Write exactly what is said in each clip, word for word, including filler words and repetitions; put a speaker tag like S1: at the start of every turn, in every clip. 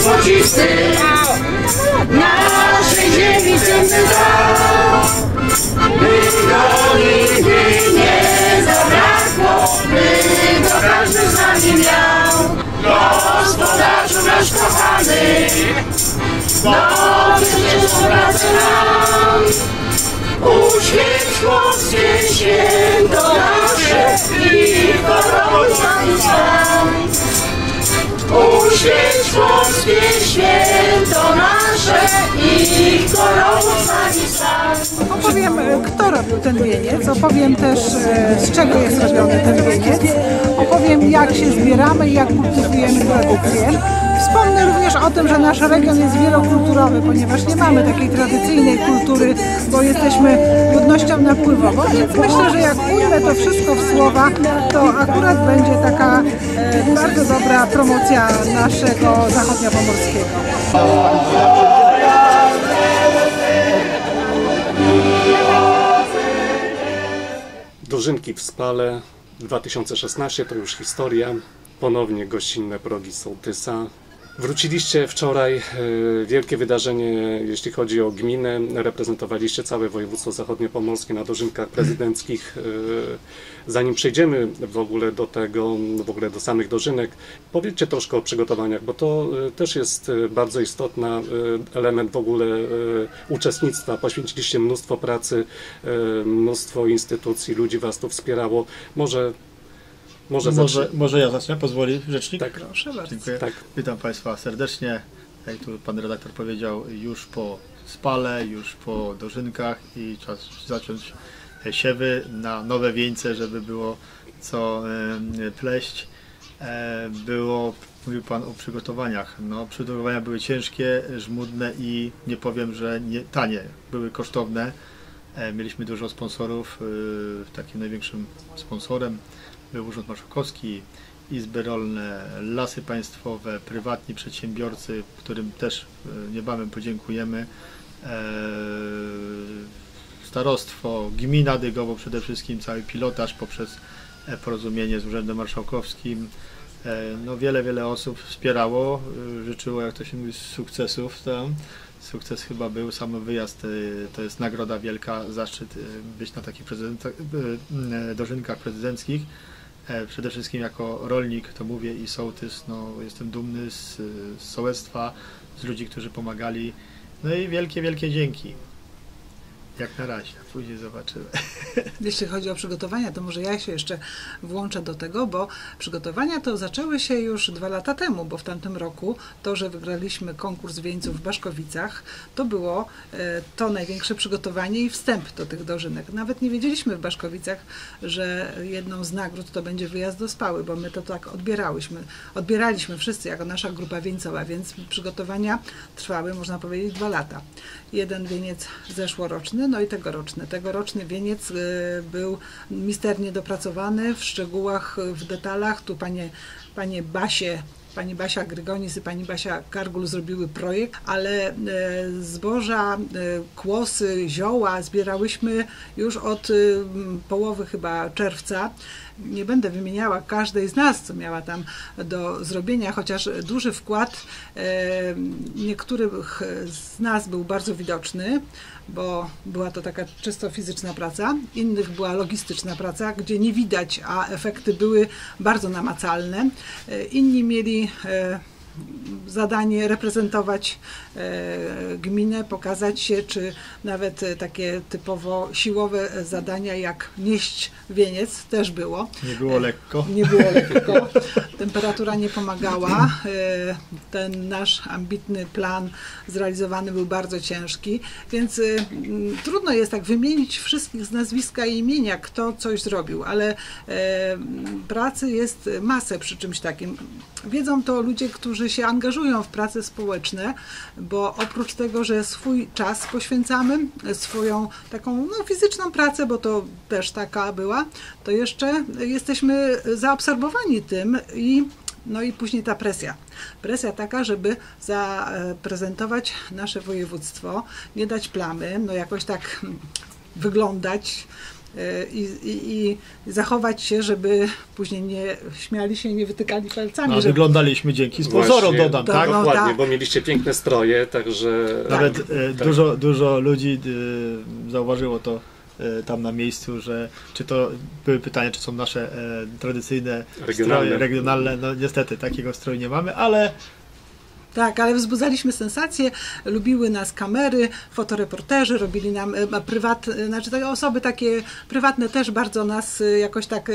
S1: złocisty, naszej ziemi cenny dar. By go nigdy nie zabrakło, by go każdy z nami miał. Gospodarzu nasz kochany, dobrze ciężką pracę nam. Uświęć polskie święto nasze i choroby nami sam. Uświęć polskie święto nasze i choroby nami sam.
S2: Opowiem, kto robił ten wieniec, opowiem też, z czego jest robiony ten wieniec, opowiem, jak się zbieramy i jak kultywujemy tradycję. Wspomnę również o tym, że nasz region jest wielokulturowy, ponieważ nie mamy takiej tradycyjnej kultury, bo jesteśmy ludnością napływową, więc myślę, że jak ujmę to wszystko w słowa, to akurat będzie taka e, bardzo dobra promocja naszego zachodniopomorskiego.
S3: Dożynki w Spale dwa tysiące szesnaście to już historia. Ponownie gościnne progi sołtysa. Wróciliście wczoraj, wielkie wydarzenie, jeśli chodzi o gminę. Reprezentowaliście całe województwo zachodniopomorskie na dożynkach prezydenckich. Zanim przejdziemy w ogóle do tego, w ogóle do samych dożynek, powiedzcie troszkę o przygotowaniach, bo to też jest bardzo istotny element w ogóle uczestnictwa. Poświęciliście mnóstwo pracy, mnóstwo instytucji, ludzi was tu wspierało. Może Może,
S4: może, może ja zacznę, pozwoli rzecznik?
S3: Tak,
S2: proszę bardzo.
S4: Dziękuję.
S3: Tak.
S4: Witam Państwa serdecznie. Jak tu Pan redaktor powiedział, już po Spale, już po dożynkach i czas zacząć siewy na nowe wieńce, żeby było co e, pleść. E, było, mówił Pan o przygotowaniach. No, przygotowania były ciężkie, żmudne i nie powiem, że nie, tanie. Były kosztowne. E, mieliśmy dużo sponsorów. E, takim największym sponsorem był Urząd Marszałkowski, izby rolne, lasy państwowe, prywatni przedsiębiorcy, którym też niebawem podziękujemy, starostwo, gmina Dygowo, przede wszystkim cały pilotaż poprzez porozumienie z Urzędem Marszałkowskim. No, wiele, wiele osób wspierało, życzyło, jak to się mówi, sukcesów tam. Sukces chyba był, sam wyjazd to jest nagroda wielka, zaszczyt być na takich dożynkach prezydenckich. Przede wszystkim jako rolnik, to mówię, i sołtys, no, jestem dumny z, z sołectwa, z ludzi, którzy pomagali. No i wielkie, wielkie dzięki. Jak na razie, później zobaczymy.
S2: Jeśli chodzi o przygotowania, to może ja się jeszcze włączę do tego, bo przygotowania to zaczęły się już dwa lata temu, bo w tamtym roku to, że wygraliśmy konkurs wieńców w Baszkowicach, to było e, to największe przygotowanie i wstęp do tych dożynek. Nawet nie wiedzieliśmy w Baszkowicach, że jedną z nagród to będzie wyjazd do Spały, bo my to tak odbierałyśmy. Odbieraliśmy wszyscy jako nasza grupa wieńcowa, więc przygotowania trwały, można powiedzieć, dwa lata. Jeden wieniec zeszłoroczny, no i tegoroczny. Tegoroczny wieniec był misternie dopracowany w szczegółach, w detalach. Tu panie, panie Basie, pani Basia Grygonis i pani Basia Kargul zrobiły projekt, ale zboża, kłosy, zioła zbierałyśmy już od połowy chyba czerwca. Nie będę wymieniała każdej z nas, co miała tam do zrobienia, chociaż duży wkład niektórych z nas był bardzo widoczny, bo była to taka czysto fizyczna praca, innych była logistyczna praca, gdzie nie widać, a efekty były bardzo namacalne. Inni mieli zadanie reprezentować e, gminę, pokazać się, czy nawet takie typowo siłowe zadania jak nieść wieniec też było.
S4: Nie było lekko.
S2: Nie było lekko. Temperatura nie pomagała. E, ten nasz ambitny plan zrealizowany był bardzo ciężki, więc e, trudno jest tak wymienić wszystkich z nazwiska i imienia, kto coś zrobił, ale e, pracy jest masę przy czymś takim. Wiedzą to ludzie, którzy się angażują w prace społeczne, bo oprócz tego, że swój czas poświęcamy, swoją taką no, fizyczną pracę, bo to też taka była, to jeszcze jesteśmy zaabsorbowani tym i no i później ta presja. Presja taka, żeby zaprezentować nasze województwo, nie dać plamy, no jakoś tak wyglądać, i, i, i zachować się, żeby później nie śmiali się, nie wytykali palcami.
S4: A
S2: żeby...
S4: wyglądaliśmy dzięki sponsorom,
S3: Właśnie,
S4: dodam,
S2: to,
S4: tak?
S2: no,
S3: Dokładnie,
S2: tak.
S3: bo mieliście piękne stroje, także...
S4: Nawet
S3: tak,
S4: e,
S3: tak.
S4: Dużo, dużo ludzi e, zauważyło to e, tam na miejscu, że czy to były pytania, czy są nasze e, tradycyjne
S3: Regionalne.
S4: stroje regionalne. No niestety takiego stroju nie mamy, ale
S2: Tak, ale wzbudzaliśmy sensację, lubiły nas kamery, fotoreporterzy, robili nam e, prywat, znaczy te osoby takie prywatne też bardzo nas e, jakoś tak e,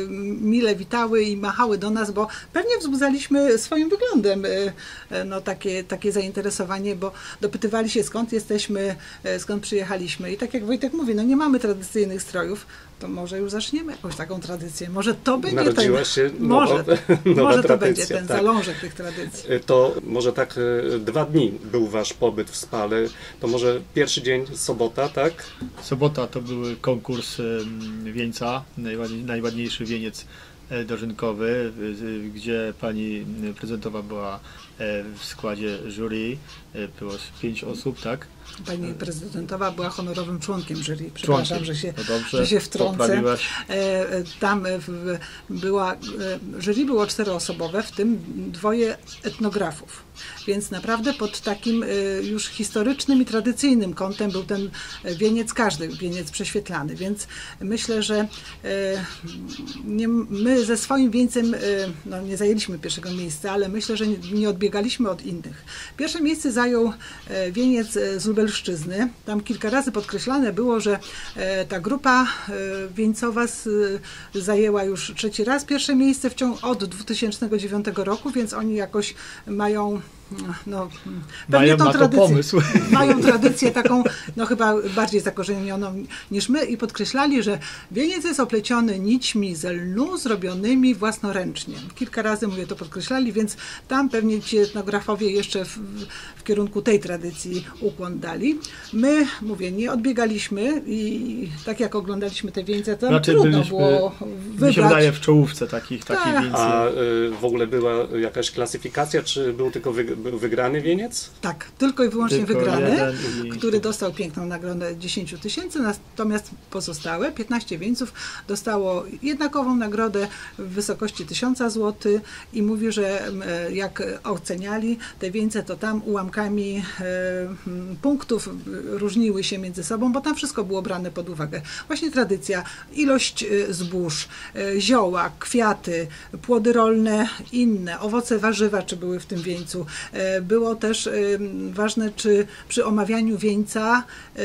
S2: mile witały i machały do nas, bo pewnie wzbudzaliśmy swoim wyglądem e, e, no, takie, takie zainteresowanie, bo dopytywali się skąd jesteśmy, e, skąd przyjechaliśmy i tak jak Wojtek mówi, no nie mamy tradycyjnych strojów, to może już zaczniemy jakąś taką tradycję. Może to będzie
S3: Narodziła
S2: ten,
S3: się nowa,
S2: może,
S3: nowa
S2: może to
S3: tradycja,
S2: będzie ten
S3: tak.
S2: zalążek tych tradycji.
S3: To może tak e, dwa dni był wasz pobyt w Spale, to może pierwszy dzień, sobota, tak?
S4: sobota to był konkurs em, wieńca, najładniej, najładniejszy wieniec e, dożynkowy, e, gdzie pani prezydentowa była e, w składzie jury, e, było pięć osób, tak?
S2: Pani prezydentowa była honorowym członkiem jury. Przepraszam,
S4: Członkiem.
S2: że się,
S4: No dobrze,
S2: że się wtrącę.
S4: poprawiłaś.
S2: E, e, Tam e, w- była, e, jury było czteroosobowe, w tym dwoje etnografów. Więc naprawdę pod takim e, już historycznym i tradycyjnym kątem był ten wieniec, każdy wieniec prześwietlany. Więc myślę, że e, nie, my ze swoim wieńcem e, no, nie zajęliśmy pierwszego miejsca, ale myślę, że nie, nie odbiegaliśmy od innych. Pierwsze miejsce zajął e, wieniec e, z Lubelszczyzny. Tam kilka razy podkreślane było, że e, ta grupa e, wieńcowa z, e, zajęła już trzeci raz pierwsze miejsce w ciągu od dwa tysiące dziewiątego roku, więc oni jakoś mają no, pewnie
S4: Mają
S2: tą
S4: na to
S2: tradycję,
S4: pomysł.
S2: mają tradycję taką, no chyba bardziej zakorzenioną niż my i podkreślali, że wieniec jest opleciony nićmi ze lnu zrobionymi własnoręcznie. Kilka razy, mówię, to podkreślali, więc tam pewnie ci etnografowie jeszcze w, w kierunku tej tradycji ukłon dali. My, mówię, nie odbiegaliśmy i tak jak oglądaliśmy te wieńce, to
S4: Raczej
S2: trudno
S4: byliśmy,
S2: było wybrać.
S4: mi się wydaje, w czołówce takich, takich
S2: Tak.
S4: wieńcy.
S3: A y, w ogóle była jakaś klasyfikacja, czy był tylko wyg- był wygrany wieniec?
S2: Tak, tylko i wyłącznie
S4: Tylko
S2: wygrany,
S4: jeden i-
S2: który dostał piękną nagrodę dziesięć tysięcy, natomiast pozostałe piętnaście wieńców dostało jednakową nagrodę w wysokości tysiąc złotych i mówi, że m, jak oceniali te wieńce, to tam ułamkami e, m, punktów różniły się między sobą, bo tam wszystko było brane pod uwagę. Właśnie tradycja, ilość e, zbóż, e, zioła, kwiaty, płody rolne, inne, owoce, warzywa, czy były w tym wieńcu. E, Było też e, ważne, czy przy omawianiu wieńca e,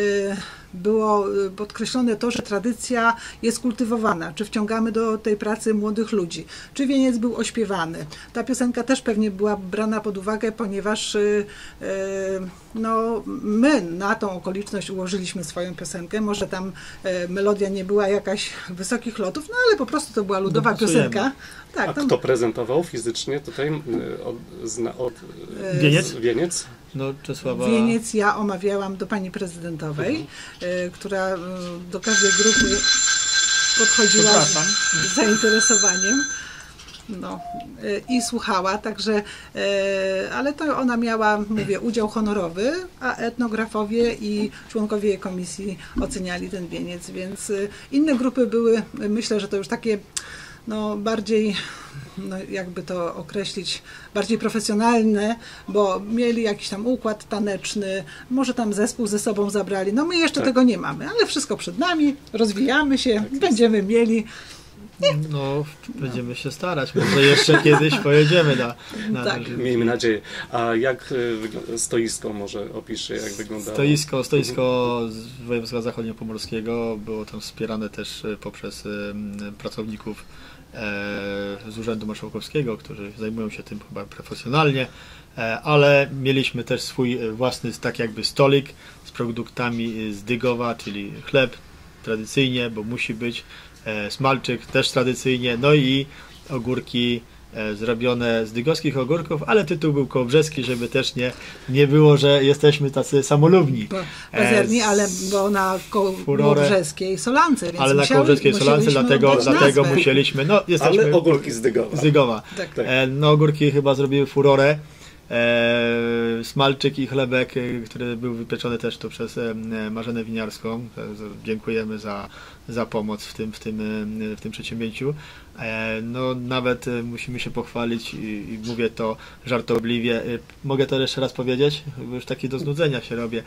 S2: było podkreślone to, że tradycja jest kultywowana, czy wciągamy do tej pracy młodych ludzi, czy wieniec był ośpiewany. Ta piosenka też pewnie była brana pod uwagę, ponieważ e, no, my na tą okoliczność ułożyliśmy swoją piosenkę. Może tam e, melodia nie była jakaś wysokich lotów, no ale po prostu to była ludowa
S4: Dopasujemy.
S2: piosenka. Tak,
S3: A
S2: tam-
S3: kto prezentował fizycznie tutaj y, od, zna, od, y,
S4: Wieniec?
S3: z- wieniec?
S4: No, Czesława...
S2: Wieniec ja omawiałam do pani prezydentowej, e, która e, do każdej grupy podchodziła
S4: Przepraszam.
S2: z zainteresowaniem. No, e, i słuchała, także, e, ale to ona miała, mówię, udział honorowy, a etnografowie i członkowie komisji oceniali ten wieniec, więc e, inne grupy były, myślę, że to już takie no, bardziej, no, jakby to określić, bardziej profesjonalne, bo mieli jakiś tam układ taneczny, może tam zespół ze sobą zabrali. No my jeszcze
S3: Tak.
S2: tego nie mamy, ale wszystko przed nami, rozwijamy się, będziemy mieli.
S4: No, będziemy się starać. Może jeszcze kiedyś pojedziemy na... na
S2: Tak.
S3: Miejmy nadzieję. A jak y, wygląda stoisko, może opisz, jak wyglądało?
S4: Stoisko, stoisko z województwa zachodniopomorskiego było tam wspierane też e, poprzez em, pracowników e, z Urzędu Marszałkowskiego, którzy zajmują się tym chyba profesjonalnie, e, ale mieliśmy też swój e, własny tak jakby stolik z produktami z Dygowa, czyli chleb tradycyjnie, bo musi być, e, smalczyk też tradycyjnie, no i ogórki e, zrobione z dygowskich ogórków, ale tytuł był kołobrzeski, żeby też nie, nie było, że jesteśmy tacy samolubni.
S2: Bo pazerni,
S4: E,
S2: ale bo na Kołobrzeskiej Solance, więc
S4: Ale na
S2: musiały-
S4: Kołobrzeskiej Solance,
S2: musieliśmy
S4: dlatego,
S2: oddać
S4: dlatego
S2: nazwę.
S4: musieliśmy, no jesteśmy
S3: Ale ogórki z Dygowa.
S4: z Dygowa.
S2: Tak.
S3: Tak.
S4: E, no ogórki chyba zrobiły furorę. E, smalczyk i chlebek, e, który był wypieczony też tu przez e, Marzenę Winiarską. E, z- Dziękujemy za, za pomoc w tym, w tym, w tym przedsięwzięciu. No nawet musimy się pochwalić i, i mówię to żartobliwie. Mogę to jeszcze raz powiedzieć? Bo już taki do znudzenia się robię.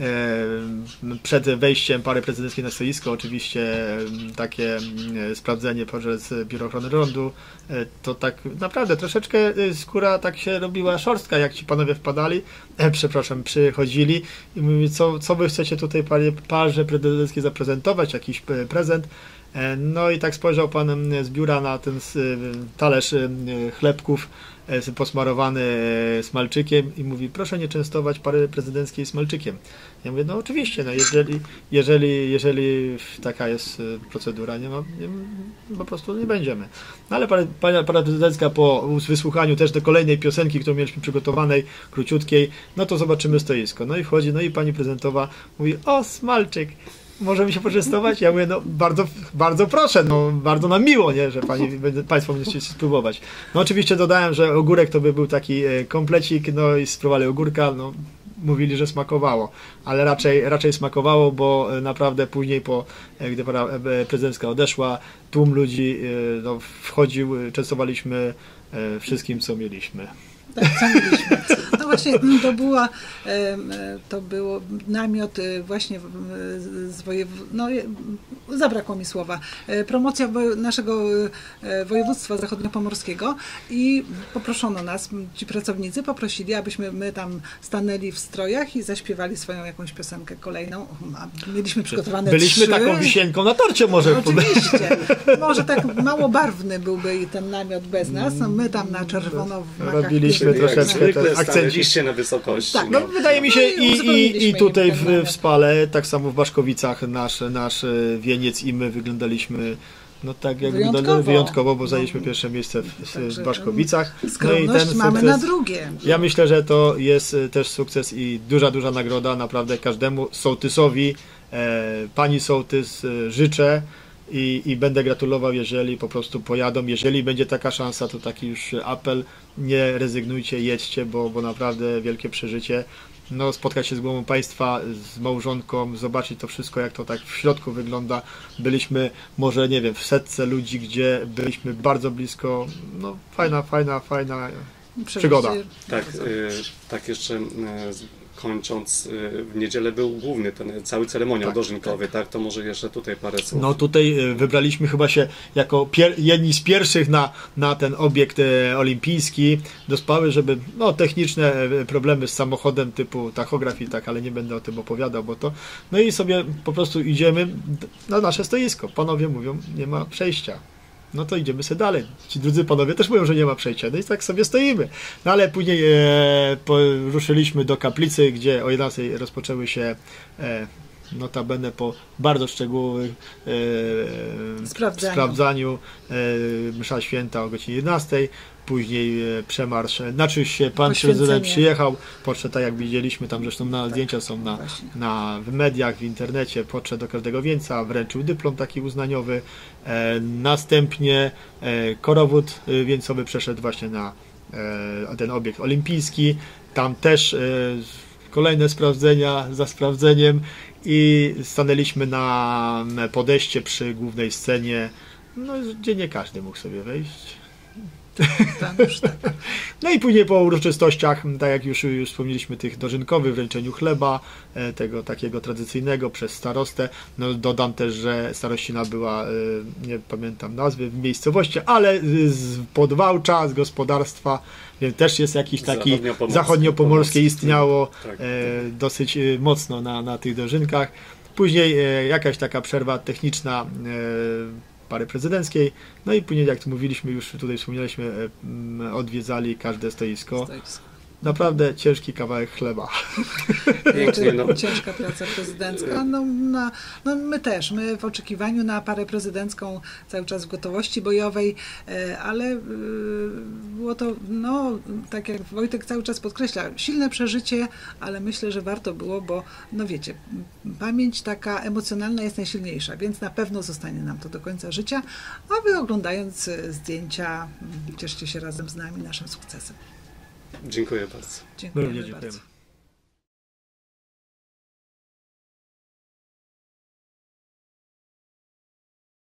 S4: Przed wejściem pary prezydenckiej na stoisko oczywiście takie sprawdzenie przez Biuro Ochrony Rządu, to tak naprawdę troszeczkę skóra tak się robiła szorstka, jak ci panowie wpadali, przepraszam, przychodzili i mówili, co, co wy chcecie tutaj parze prezydenckiej zaprezentować, jakiś prezent. No i tak spojrzał pan z biura na ten talerz chlebków posmarowany smalczykiem i mówi, proszę nie częstować pary prezydenckiej smalczykiem. Ja mówię, no oczywiście, no jeżeli, jeżeli, jeżeli taka jest procedura, nie ma, nie, po prostu nie będziemy. No ale para, para, para prezydencka po wysłuchaniu też do kolejnej piosenki, którą mieliśmy przygotowanej, króciutkiej, no to zobaczymy stoisko. No i wchodzi, no i pani prezydentowa mówi, o smalczyk, możemy się poczęstować? Ja mówię, no bardzo, bardzo proszę, no bardzo nam miło, nie, że pani, państwo będziecie spróbować. No oczywiście dodałem, że ogórek to by był taki komplecik, no i spróbowali ogórka, no mówili, że smakowało, ale raczej, raczej smakowało, bo naprawdę później, po, gdy para prezydencka odeszła, tłum ludzi no, wchodził, częstowaliśmy wszystkim, co mieliśmy.
S2: Tak, co mieliśmy. No właśnie, to była, to było namiot właśnie z województwa, no zabrakło mi słowa, promocja naszego województwa zachodniopomorskiego i poproszono nas, ci pracownicy poprosili, abyśmy my tam stanęli w strojach i zaśpiewali swoją jakąś piosenkę kolejną. Mieliśmy przygotowane
S4: Byliśmy
S2: trzy.
S4: taką wisienką na torcie może.
S2: Oczywiście. Może tak mało barwny byłby i ten namiot bez nas, no my tam na czerwono w makach.
S4: Robiliśmy troszeczkę ten akcencie
S3: na wysokości.
S2: Tak,
S4: no,
S3: no.
S4: wydaje mi się
S2: No i
S4: i, i, i tutaj w,
S2: uzupełniliśmy
S4: w Spale, tak samo w Baszkowicach nasz, nasz wieniec i my wyglądaliśmy no tak jak
S2: Wyjątkowo.
S4: wyglądali wyjątkowo, bo zajęliśmy
S2: No,
S4: pierwsze miejsce w, w,
S2: także,
S4: w Baszkowicach.
S2: Skromność
S4: no i ten
S2: mamy
S4: sukces,
S2: na drugie.
S4: Ja myślę, że to jest też sukces i duża, duża nagroda naprawdę każdemu sołtysowi. E, pani sołtys e, życzę i, i będę gratulował, jeżeli po prostu pojadą. Jeżeli będzie taka szansa, to taki już apel, nie rezygnujcie, jedźcie, bo, bo naprawdę wielkie przeżycie. No, spotkać się z głową państwa, z małżonką, zobaczyć to wszystko, jak to tak w środku wygląda. Byliśmy może, nie wiem, w setce ludzi, gdzie byliśmy bardzo blisko. No, fajna, fajna, fajna przygoda.
S3: Tak, y, tak jeszcze y, kończąc, y, w niedzielę był główny ten cały ceremoniał
S4: Tak,
S3: dożynkowy, tak. tak? To może jeszcze tutaj parę słów.
S4: No tutaj wybraliśmy chyba się jako pier jedni z pierwszych na, na ten obiekt e, olimpijski do Spały, żeby, no techniczne e, problemy z samochodem typu tachograf i tak, ale nie będę o tym opowiadał, bo to, no i sobie po prostu idziemy na nasze stoisko. Panowie mówią, nie ma przejścia. No to idziemy sobie dalej. Ci drudzy panowie też mówią, że nie ma przejścia. No i tak sobie stoimy. No ale później e, ruszyliśmy do kaplicy, gdzie o jedenastej rozpoczęły się e, notabene po bardzo szczegółowym e,
S2: Sprawdzaniu.
S4: sprawdzaniu e, msza święta o godzinie jedenastej. Później e, przemarsz, znaczy się pan prezydent przyjechał, podszedł, tak jak widzieliśmy, tam zresztą na tak, zdjęcia są na, na, w mediach, w internecie, podszedł do każdego wieńca, wręczył dyplom taki uznaniowy. E, następnie e, korowód wieńcowy przeszedł właśnie na e, ten obiekt olimpijski. Tam też e, kolejne sprawdzenia za sprawdzeniem i stanęliśmy na podejście przy głównej scenie, no, gdzie nie każdy mógł sobie wejść.
S2: Tam już tak.
S4: No i później po uroczystościach, tak jak już, już wspomnieliśmy, tych dożynkowych, wręczeniu chleba, tego takiego tradycyjnego przez starostę. No dodam też, że starościna była, nie pamiętam nazwy w miejscowości, ale z Podwałcza, z gospodarstwa, więc też jest jakiś taki
S3: zachodniopomorskie,
S4: zachodniopomorskie istniało
S3: tak, tak.
S4: dosyć mocno na, na tych dożynkach. Później jakaś taka przerwa techniczna pary prezydenckiej, no i później, jak tu mówiliśmy, już tutaj wspomnieliśmy, odwiedzali każde stoisko.
S2: Stoisko.
S4: Naprawdę ciężki kawałek chleba.
S3: Pięknie, no.
S2: Ciężka praca prezydencka. No, no, no my też, my w oczekiwaniu na parę prezydencką cały czas w gotowości bojowej, ale było to, no tak jak Wojtek cały czas podkreśla, silne przeżycie, ale myślę, że warto było, bo no wiecie, pamięć taka emocjonalna jest najsilniejsza, więc na pewno zostanie nam to do końca życia, a wy oglądając zdjęcia cieszcie się razem z nami naszym sukcesem.
S3: Dziękuję bardzo.
S2: Dziękujemy
S4: Dziękujemy.
S2: bardzo.